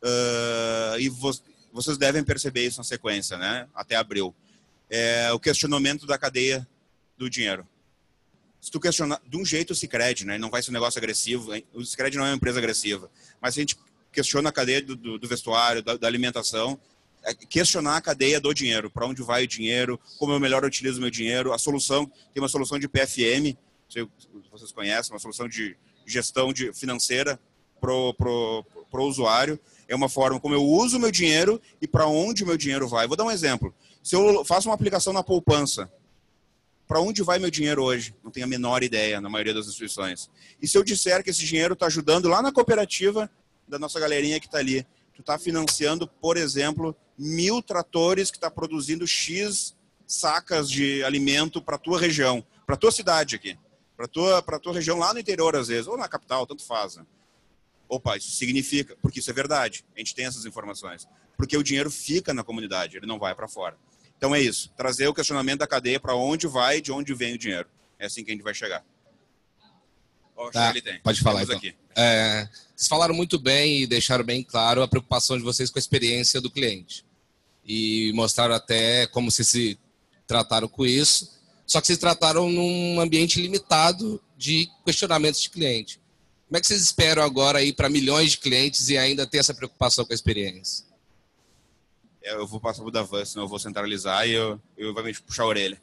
Vocês devem perceber isso na sequência, né? Até abril. O questionamento da cadeia do dinheiro. Se tu questionar, de um jeito o Cicred, né? Não vai ser um negócio agressivo. O Cicred não é uma empresa agressiva. Mas se a gente questiona a cadeia do vestuário, da alimentação, questionar a cadeia do dinheiro. Para onde vai o dinheiro? Como eu melhor utilizo o meu dinheiro? A solução, tem uma solução de PFM, não sei se vocês conhecem, uma solução de gestão financeira pro usuário. É uma forma como eu uso o meu dinheiro e para onde o meu dinheiro vai. Vou dar um exemplo. Se eu faço uma aplicação na poupança, para onde vai meu dinheiro hoje? Não tenho a menor ideia na maioria das instituições. E se eu disser que esse dinheiro está ajudando lá na cooperativa da nossa galerinha que está ali, tu está financiando, por exemplo, 1000 tratores que está produzindo X sacas de alimento para a tua região, para a tua cidade aqui, para a tua região lá no interior às vezes, ou na capital, tanto faz. Né? Opa, isso significa, porque isso é verdade, a gente tem essas informações, porque o dinheiro fica na comunidade, ele não vai para fora. Então é isso, trazer o questionamento da cadeia para onde vai e de onde vem o dinheiro. É assim que a gente vai chegar. Tá, pode falar então. Vocês falaram muito bem e deixaram bem claro a preocupação de vocês com a experiência do cliente. E mostraram até como vocês se trataram com isso, só que vocês trataram num ambiente limitado de questionamentos de cliente. Como é que vocês esperam agora ir para milhões de clientes e ainda ter essa preocupação com a experiência? Eu vou passar para o Davan, senão eu vou centralizar e eu vou me puxar a orelha.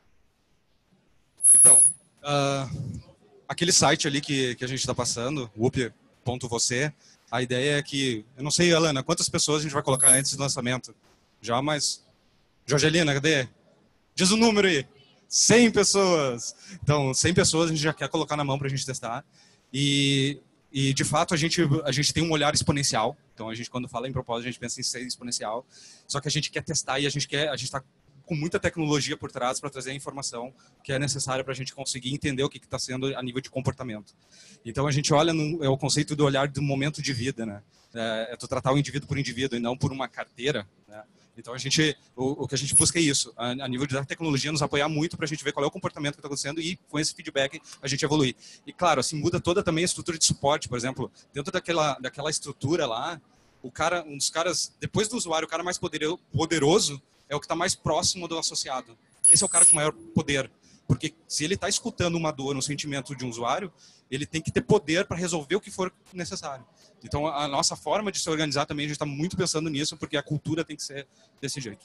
Então, aquele site ali que a gente está passando, up.você, a ideia é que, eu não sei, Alana, quantas pessoas a gente vai colocar antes do lançamento? Já, mas... Jorgelina, cadê? Diz o número aí. 100 pessoas. Então, 100 pessoas a gente já quer colocar na mão para a gente testar. E de fato, a gente tem um olhar exponencial. Então, a gente, quando fala em propósito, a gente pensa em ser exponencial. Só que a gente quer testar e a gente está com muita tecnologia por trás para trazer a informação que é necessária para a gente conseguir entender o que está sendo a nível de comportamento. Então, a gente olha, é o conceito do olhar do momento de vida, né? É tu tratar o indivíduo por indivíduo e não por uma carteira, né? Então, o que a gente busca é isso, a nível da tecnologia, nos apoiar muito para a gente ver qual é o comportamento que está acontecendo e, com esse feedback, a gente evoluir. E, claro, assim, muda toda também a estrutura de suporte, por exemplo, dentro daquela estrutura lá, um dos caras, depois do usuário, o cara mais poderoso é o que está mais próximo do associado. Esse é o cara com maior poder, porque se ele está escutando uma dor, um sentimento de um usuário, ele tem que ter poder para resolver o que for necessário. Então, a nossa forma de se organizar também, a gente está muito pensando nisso, porque a cultura tem que ser desse jeito.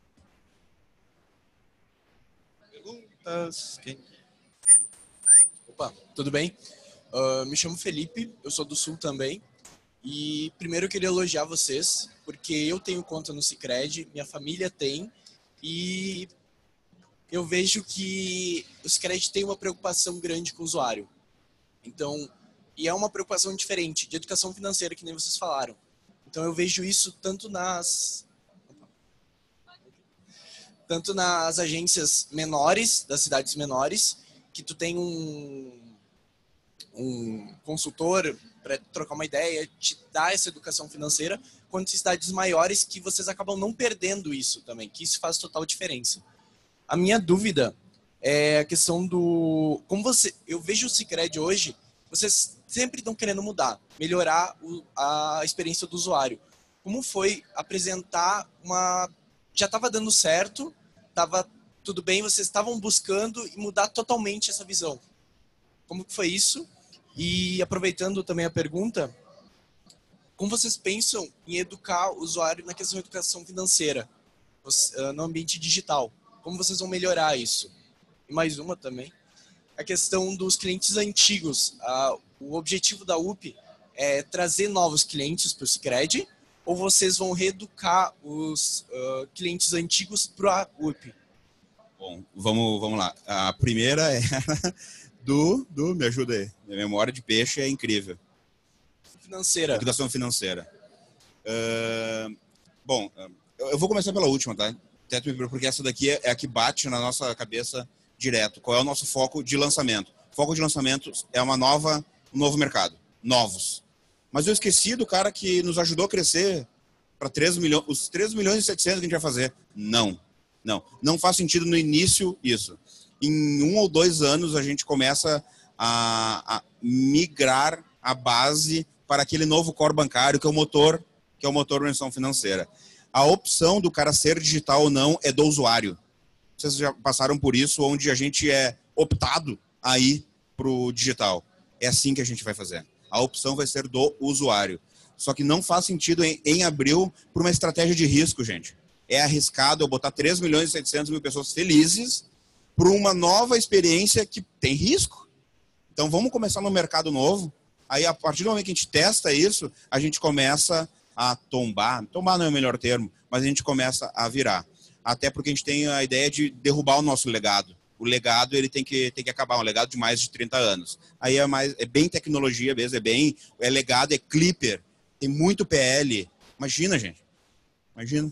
Perguntas? Quem? Opa, tudo bem? Me chamo Felipe, eu sou do Sul também. E primeiro eu queria elogiar vocês, porque eu tenho conta no Cicred, minha família tem, e eu vejo que o Cicred tem uma preocupação grande com o usuário. Então, e é uma preocupação diferente, de educação financeira, que nem vocês falaram. Então eu vejo isso tanto tanto nas agências menores, das cidades menores, que tu tem um consultor para trocar uma ideia, te dar essa educação financeira, quanto em cidades maiores que vocês acabam não perdendo isso também, que isso faz total diferença. A minha dúvida é a questão do... eu vejo o Sicredi hoje, vocês sempre estão querendo mudar, melhorar a experiência do usuário. Como foi apresentar já estava dando certo, estava tudo bem, vocês estavam buscando e mudar totalmente essa visão. Como que foi isso? E aproveitando também a pergunta, como vocês pensam em educar o usuário na questão de educação financeira, no ambiente digital? Como vocês vão melhorar isso? E mais uma também, a questão dos clientes antigos. O objetivo da UP é trazer novos clientes para o Sicredi, ou vocês vão reeducar os clientes antigos para a UP? Bom, vamos lá. A primeira é me ajuda aí. Minha memória de peixe é incrível. Financeira. Educação financeira. Bom, eu vou começar pela última, tá? Porque essa daqui é a que bate na nossa cabeça direto. Qual é o nosso foco de lançamento? O foco de lançamento é um novo mercado. Novos. Mas eu esqueci do cara que nos ajudou a crescer para 3 milhões, os 3 milhões e 700 que a gente vai fazer. Não faz sentido no início isso. Em 1 ou 2 anos a gente começa a migrar a base para aquele novo core bancário que é o motor da instituição financeira. A opção do cara ser digital ou não é do usuário. Vocês já passaram por isso, onde a gente é optado a ir para o digital. É assim que a gente vai fazer. A opção vai ser do usuário. Só que não faz sentido em abril por uma estratégia de risco, gente. É arriscado eu botar 3 milhões e 700 mil pessoas felizes para uma nova experiência que tem risco. Então vamos começar no mercado novo. Aí a partir do momento que a gente testa isso, a gente começa a tombar. Tombar não é o melhor termo, mas a gente começa a virar. Até porque a gente tem a ideia de derrubar o nosso legado. O legado ele tem que acabar, um legado de mais de 30 anos. Aí é bem tecnologia mesmo, é legado, é clipper, tem muito PL. Imagina, gente. Imagina.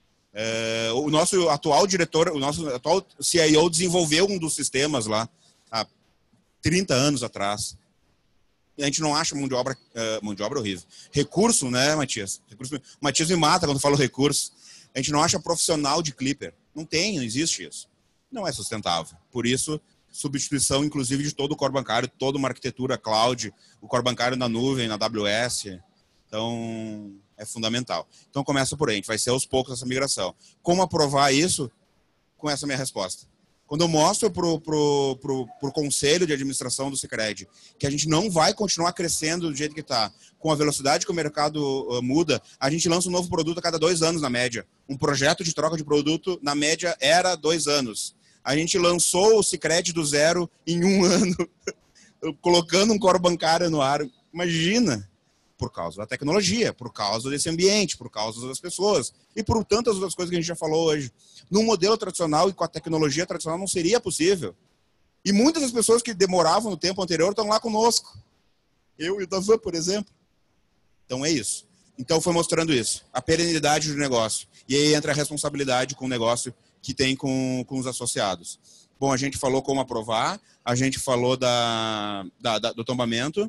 O nosso atual diretor, o nosso atual CIO desenvolveu um dos sistemas lá há 30 anos atrás. E a gente não acha mão de obra horrível. Recurso, né, Matias? O Matias me mata quando falo recurso. A gente não acha profissional de clipper. Não existe isso. Não é sustentável. Por isso, substituição, inclusive, de todo o core bancário, toda uma arquitetura cloud, o core bancário na nuvem, na AWS. Então, é fundamental. Então, começa por aí. A gente vai ser aos poucos essa migração. Como aprovar isso? Com essa minha resposta. Quando eu mostro pro conselho de administração do Sicredi que a gente não vai continuar crescendo do jeito que está, com a velocidade que o mercado muda, a gente lança um novo produto a cada 2 anos, na média. Um projeto de troca de produto, na média, era 2 anos. A gente lançou o Sicredi do zero em 1 ano, colocando um core bancário no ar. Imagina! Por causa da tecnologia, por causa desse ambiente, por causa das pessoas e por tantas outras coisas que a gente já falou hoje. No modelo tradicional e com a tecnologia tradicional não seria possível. E muitas das pessoas que demoravam no tempo anterior estão lá conosco. Eu e o Davan, por exemplo. Então é isso. Então foi mostrando isso. A perenidade do negócio. E aí entra a responsabilidade com o negócio que tem com os associados. Bom, a gente falou como aprovar, a gente falou do tombamento.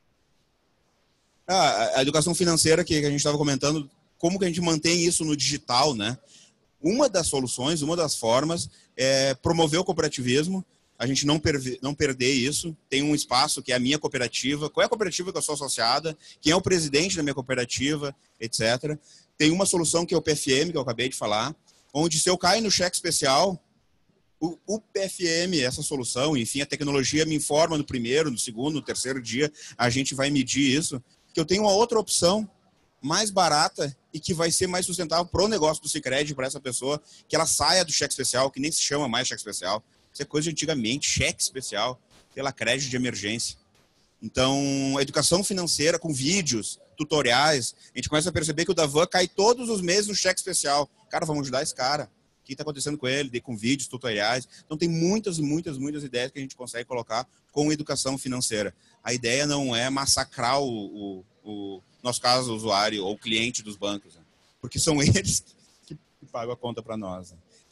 A educação financeira que a gente estava comentando, como que a gente mantém isso no digital, né? Uma das soluções, uma das formas é promover o cooperativismo, a gente não perder isso. Tem um espaço que é a minha cooperativa. Qual é a cooperativa que eu sou associada? Quem é o presidente da minha cooperativa, etc. Tem uma solução que é o PFM, que eu acabei de falar, onde se eu caio no cheque especial, o PFM, essa solução, enfim, a tecnologia me informa no primeiro, no segundo, no terceiro dia, a gente vai medir isso. Que eu tenho uma outra opção mais barata e que vai ser mais sustentável para o negócio do Sicredi, para essa pessoa, que ela saia do cheque especial, que nem se chama mais cheque especial. Isso é coisa de antigamente, cheque especial, pela crédito de emergência. Então, a educação financeira com vídeos, tutoriais, a gente começa a perceber que o Davan cai todos os meses no cheque especial. Cara, vamos ajudar esse cara. O que está acontecendo com ele? Com vídeos, tutoriais. Então, tem muitas ideias que a gente consegue colocar com educação financeira. A ideia não é massacrar no nosso caso, o usuário ou o cliente dos bancos, né? Porque são eles que pagam a conta para nós. Né?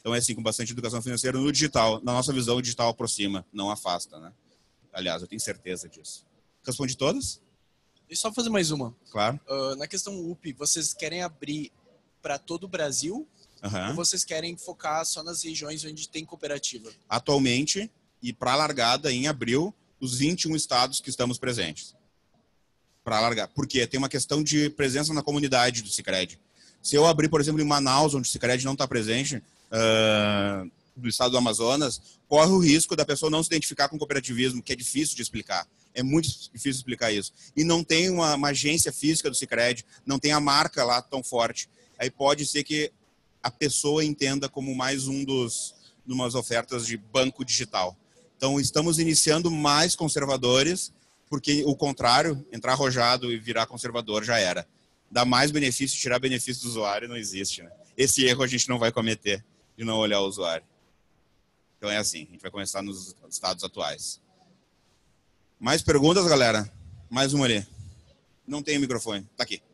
Então é assim, com bastante educação financeira no digital. Na nossa visão, o digital aproxima, não afasta, né? Aliás, eu tenho certeza disso. Respondi todas? E só fazer mais uma. Claro. Na questão UP, vocês querem abrir para todo o Brasil? Uhum. Ou vocês querem focar só nas regiões onde tem cooperativa? Atualmente, e para a largada em abril, os 21 estados que estamos presentes. Para largar. Porque tem uma questão de presença na comunidade do Sicredi. Se eu abrir, por exemplo, em Manaus, onde o Sicredi não está presente, do estado do Amazonas, corre o risco da pessoa não se identificar com o cooperativismo, que é difícil de explicar. É muito difícil explicar isso. E não tem uma agência física do Sicredi, não tem a marca lá tão forte. Aí pode ser que a pessoa entenda como mais umas ofertas de banco digital. Então, estamos iniciando mais conservadores, porque o contrário, entrar arrojado e virar conservador já era. Dar mais benefício, tirar benefício do usuário, não existe, né? Esse erro a gente não vai cometer, de não olhar o usuário. Então é assim, a gente vai começar nos estados atuais. Mais perguntas, galera? Mais uma ali. Não tem microfone, tá aqui.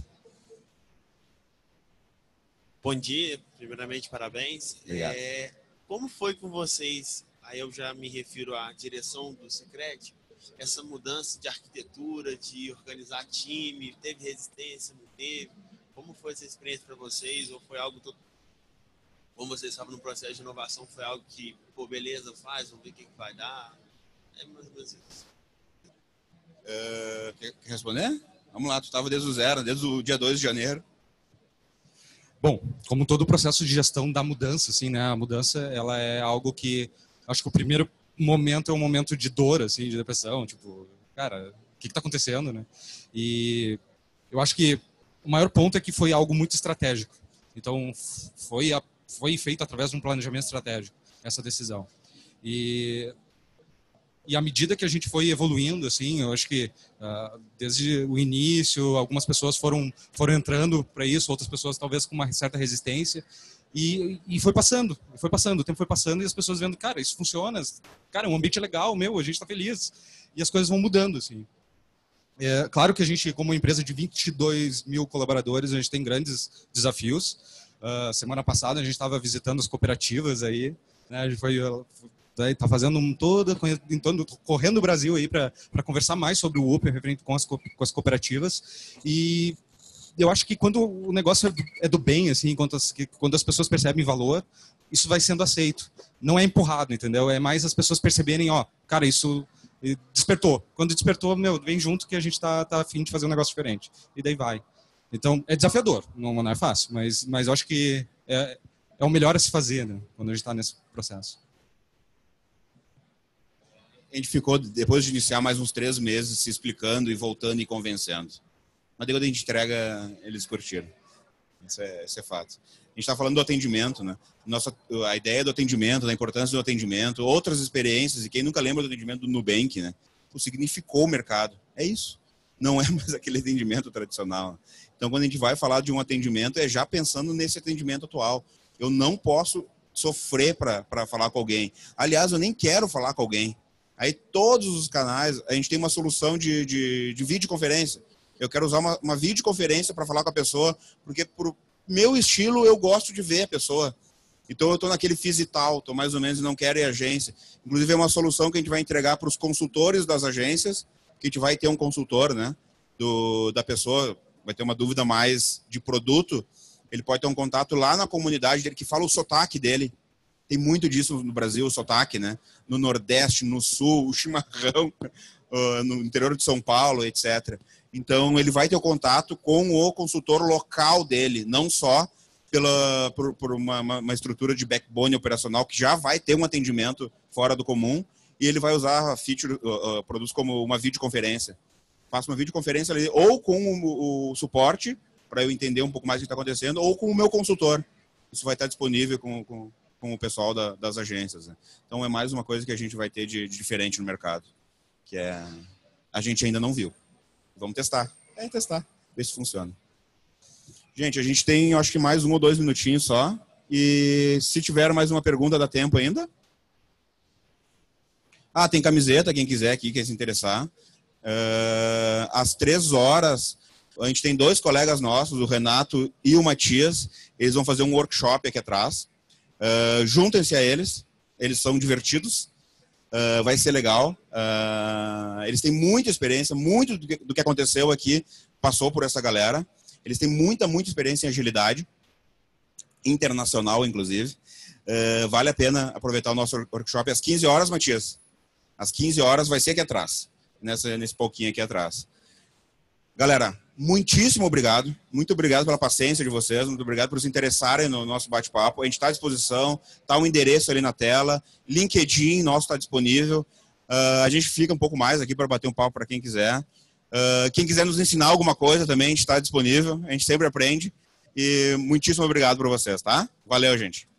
Bom dia, primeiramente parabéns. Obrigado. Como foi com vocês, aí eu já me refiro à direção do Sicredi, essa mudança de arquitetura, de organizar time, teve resistência, não teve? Como foi essa experiência para vocês? Ou foi algo todo... Como vocês estavam no processo de inovação, foi algo que, pô, beleza, faz, vamos ver o que vai dar? É mais ou menos isso. Quer responder? Vamos lá, tu estava desde o zero, desde o dia 2 de janeiro. Bom, como todo o processo de gestão da mudança, assim, né? A mudança, ela é algo que, acho que o primeiro momento é um momento de dor, assim, de depressão, tipo, cara, o que está acontecendo, né? E eu acho que o maior ponto é que foi algo muito estratégico. Então, foi feito através de um planejamento estratégico, essa decisão. E à medida que a gente foi evoluindo, assim, eu acho que desde o início, algumas pessoas foram entrando para isso, outras pessoas talvez com uma certa resistência, e foi passando, o tempo foi passando e as pessoas vendo, cara, isso funciona, cara, o ambiente é legal, a gente está feliz, e as coisas vão mudando, assim. É claro que a gente, como empresa de 22 mil colaboradores, a gente tem grandes desafios. Semana passada a gente estava visitando as cooperativas aí, né, a gente está fazendo correndo o Brasil aí para conversar mais sobre o UP referente com as cooperativas, e eu acho que quando o negócio é do bem, assim, quando as pessoas percebem valor, isso vai sendo aceito. Não é empurrado, entendeu? É mais as pessoas perceberem, cara, isso despertou. Quando despertou, vem junto que a gente tá a fim de fazer um negócio diferente. E daí vai. Então, é desafiador, não é fácil, mas eu acho que é o melhor a se fazer, né, quando a gente está nesse processo. A gente ficou, depois de iniciar, mais uns 3 meses se explicando e voltando e convencendo. Mas quando a gente entrega, eles curtiram. Isso é fato. A gente está falando do atendimento, né? A ideia do atendimento, da importância do atendimento, outras experiências, e quem nunca lembra do atendimento do Nubank, né? Significou o mercado. É isso. Não é mais aquele atendimento tradicional. Então, quando a gente vai falar de um atendimento, é já pensando nesse atendimento atual. Eu não posso sofrer para falar com alguém. Aliás, eu nem quero falar com alguém. Aí, todos os canais, a gente tem uma solução de videoconferência. Eu quero usar uma videoconferência para falar com a pessoa, porque por meu estilo eu gosto de ver a pessoa. Então eu estou naquele physital, estou mais ou menos, não quero ir à agência. Inclusive é uma solução que a gente vai entregar para os consultores das agências, que a gente vai ter um consultor, né, da pessoa, vai ter uma dúvida mais de produto, ele pode ter um contato lá na comunidade dele, que fala o sotaque dele. Tem muito disso no Brasil, o sotaque, né? No Nordeste, no Sul, o chimarrão, no interior de São Paulo, etc. Então, ele vai ter o contato com o consultor local dele, não só por uma estrutura de backbone operacional, que já vai ter um atendimento fora do comum, e ele vai usar a feature, produz como uma videoconferência. Faço uma videoconferência ali, ou com o suporte, para eu entender um pouco mais o que está acontecendo, ou com o meu consultor. Isso vai estar disponível com o pessoal das agências, né? Então, é mais uma coisa que a gente vai ter de diferente no mercado, que a gente ainda não viu. Vamos testar. Testar. Ver se funciona. Gente, a gente tem, acho que mais 1 ou 2 minutinhos só. E se tiver mais uma pergunta, dá tempo ainda? Tem camiseta, quem quiser aqui, quer se interessar. Às 3 horas, a gente tem 2 colegas nossos, o Renato e o Matias. Eles vão fazer um workshop aqui atrás. Juntem-se a eles, eles são divertidos, vai ser legal. Eles têm muita experiência, muito do que aconteceu aqui passou por essa galera. Eles têm muita experiência em agilidade, internacional, inclusive. Vale a pena aproveitar o nosso workshop às 15 horas, Matias. Às 15 horas vai ser aqui atrás, nesse palquinho aqui atrás. Galera, muitíssimo obrigado. Muito obrigado pela paciência de vocês. Muito obrigado por se interessarem no nosso bate-papo. A gente está à disposição. Está um endereço ali na tela. LinkedIn nosso está disponível. A gente fica um pouco mais aqui para bater um papo para quem quiser. Quem quiser nos ensinar alguma coisa também, a gente está disponível. A gente sempre aprende. E muitíssimo obrigado por vocês, tá? Valeu, gente.